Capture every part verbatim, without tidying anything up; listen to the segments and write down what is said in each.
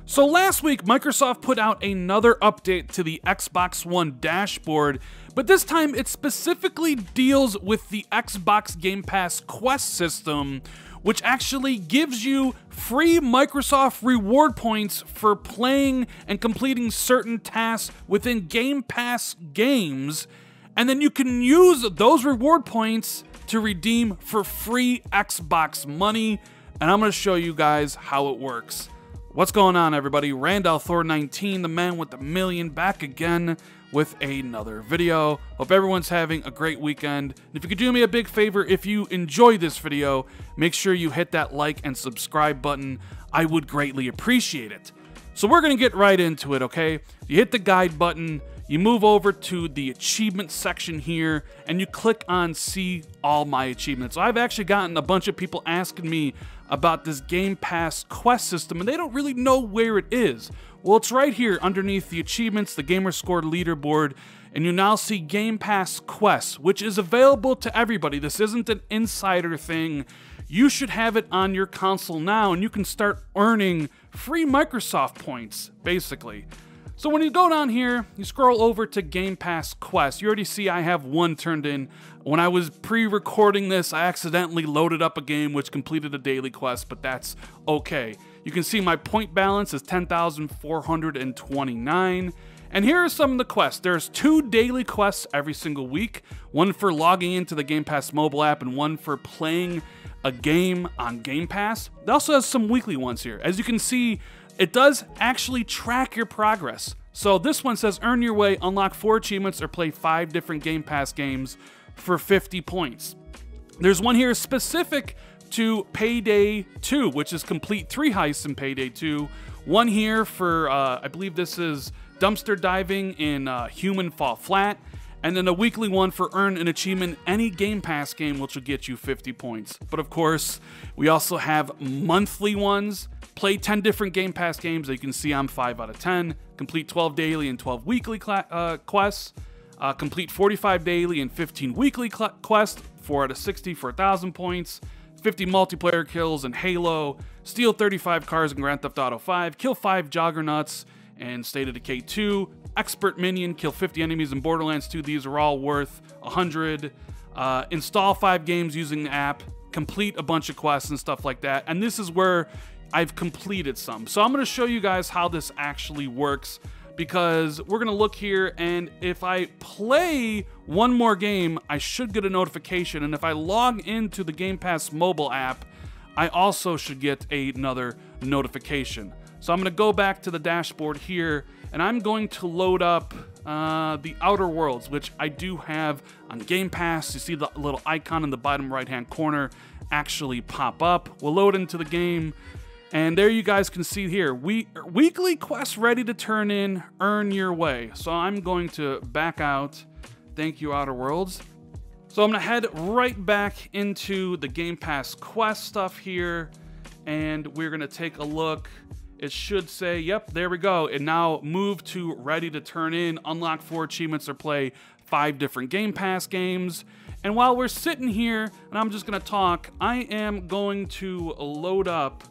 So last week, Microsoft put out another update to the Xbox One dashboard, but this time it specifically deals with the Xbox Game Pass Quest system, which actually gives you free Microsoft reward points for playing and completing certain tasks within Game Pass games, and then you can use those reward points to redeem for free Xbox money, and I'm going to show you guys how it works. What's going on, everybody? Randall Thor nineteen, the man with the million, back again with another video. Hope everyone's having a great weekend. And if you could do me a big favor, if you enjoy this video, make sure you hit that like and subscribe button. I would greatly appreciate it. So we're going to get right into it, okay? You hit the guide button, you move over to the achievement section here, and you click on see all my achievements. So I've actually gotten a bunch of people asking me about this Game Pass Quest system, and they don't really know where it is. Well, it's right here underneath the achievements, the gamer score leaderboard, and you now see Game Pass Quest, which is available to everybody. This isn't an insider thing. You should have it on your console now, and you can start earning free Microsoft points, basically. So when you go down here, you scroll over to Game Pass Quest. You already see I have one turned in. When I was pre-recording this, I accidentally loaded up a game which completed a daily quest, but that's okay. You can see my point balance is ten thousand four hundred twenty-nine. And here are some of the quests. There's two daily quests every single week, one for logging into the Game Pass mobile app and one for playing a game on Game Pass. It also has some weekly ones here. As you can see, it does actually track your progress. So this one says earn your way, unlock four achievements, or play five different Game Pass games for fifty points. There's one here specific to Payday two, which is complete three heists in Payday two. One here for, uh, I believe this is dumpster diving in uh, Human Fall Flat. And then a weekly one for earn an achievement any Game Pass game, which will get you fifty points. But of course, we also have monthly ones. Play ten different Game Pass games. As you can see, I'm five out of ten. Complete twelve daily and twelve weekly uh, quests. Uh, complete forty-five daily and fifteen weekly quests. four out of sixty for one thousand points. fifty multiplayer kills in Halo. Steal thirty-five cars in Grand Theft Auto five. Kill five Juggernauts in State of Decay two. Expert Minion. Kill fifty enemies in Borderlands two. These are all worth one hundred. Uh, install five games using the app. Complete a bunch of quests and stuff like that. And this is where I've completed some. So I'm going to show you guys how this actually works, because we're going to look here, and if I play one more game, I should get a notification. And if I log into the Game Pass mobile app, I also should get another notification. So I'm going to go back to the dashboard here, and I'm going to load up uh, the Outer Worlds, which I do have on Game Pass. You see the little icon in the bottom right-hand corner actually pop up. We'll load into the game. And there you guys can see here, we, weekly quests ready to turn in, earn your way. So I'm going to back out. Thank you, Outer Worlds. So I'm going to head right back into the Game Pass Quest stuff here. And we're going to take a look. It should say, yep, there we go. And now move to ready to turn in, unlock four achievements, or play five different Game Pass games. And while we're sitting here, and I'm just going to talk, I am going to load up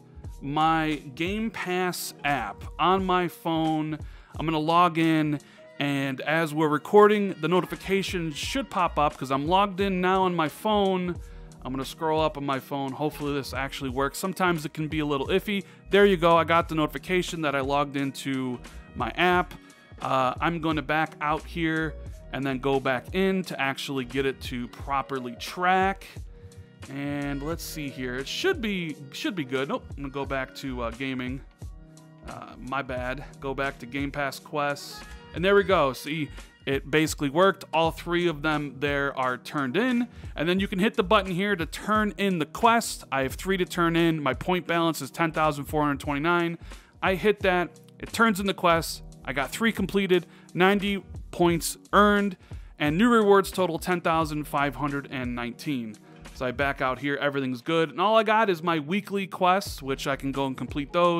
my Game Pass app on my phone. I'm gonna log in, and as we're recording, the notifications should pop up because I'm logged in now on my phone. I'm gonna scroll up on my phone. Hopefully this actually works. Sometimes it can be a little iffy. There you go. I got the notification that I logged into my app. Uh, I'm going to back out here and then go back in to actually get it to properly track. And let's see here. It should be should be good. Nope. I'm gonna go back to uh, gaming. Uh, my bad. Go back to Game Pass Quests, and there we go. See, it basically worked. All three of them there are turned in, and then you can hit the button here to turn in the quest. I have three to turn in. My point balance is ten thousand four hundred twenty-nine. I hit that. It turns in the quest. I got three completed, ninety points earned, and new rewards total ten thousand five hundred nineteen. So I back out here, everything's good. And all I got is my weekly quests, which I can go and complete those.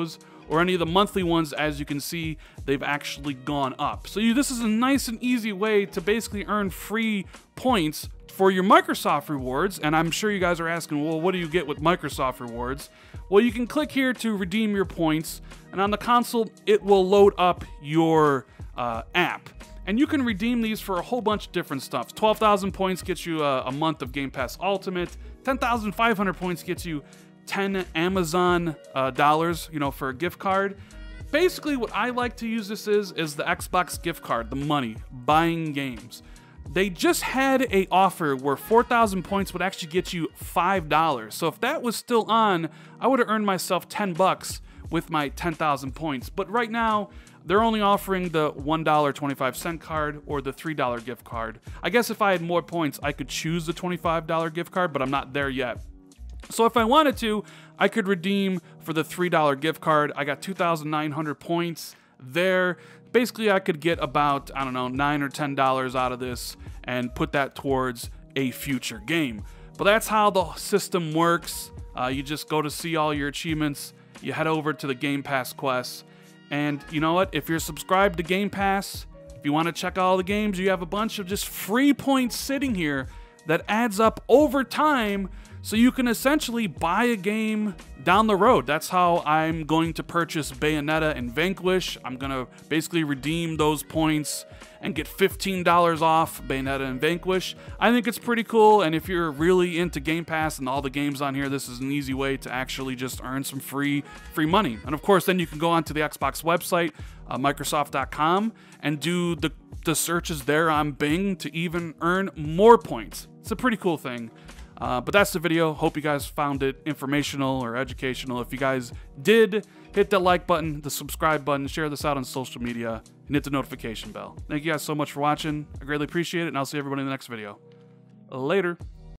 or any of the monthly ones, as you can see, they've actually gone up. So you, this is a nice and easy way to basically earn free points for your Microsoft rewards. And I'm sure you guys are asking, well, what do you get with Microsoft rewards? Well, you can click here to redeem your points, and on the console, it will load up your uh, app. And you can redeem these for a whole bunch of different stuff. twelve thousand points gets you a, a month of Game Pass Ultimate. ten thousand five hundred points gets you ten Amazon uh, dollars, you know, for a gift card. Basically, what I like to use this is, is the Xbox gift card, the money, buying games. They just had a offer where four thousand points would actually get you five dollars. So if that was still on, I would have earned myself ten bucks with my ten thousand points. But right now, they're only offering the one dollar and twenty-five cent card or the three dollar gift card. I guess if I had more points, I could choose the twenty-five dollar gift card, but I'm not there yet. So if I wanted to, I could redeem for the three dollar gift card. I got two thousand nine hundred points there. Basically, I could get about, I don't know, nine or ten dollars out of this and put that towards a future game. But that's how the system works. Uh, you just go to see all your achievements. You head over to the Game Pass quests. And you know what? If you're subscribed to Game Pass, if you want to check all the games, you have a bunch of just free points sitting here that adds up over time, so you can essentially buy a game down the road. That's how I'm going to purchase Bayonetta and Vanquish. I'm going to basically redeem those points and get fifteen dollars off Bayonetta and Vanquish. I think it's pretty cool, and if you're really into Game Pass and all the games on here, this is an easy way to actually just earn some free free money. And of course, then you can go onto the Xbox website, uh, Microsoft dot com, and do the, the searches there on Bing to even earn more points. It's a pretty cool thing. Uh, but that's the video. Hope you guys found it informational or educational. If you guys did, hit the like button, the subscribe button, share this out on social media, and hit the notification bell. Thank you guys so much for watching. I greatly appreciate it, and I'll see everybody in the next video. Later.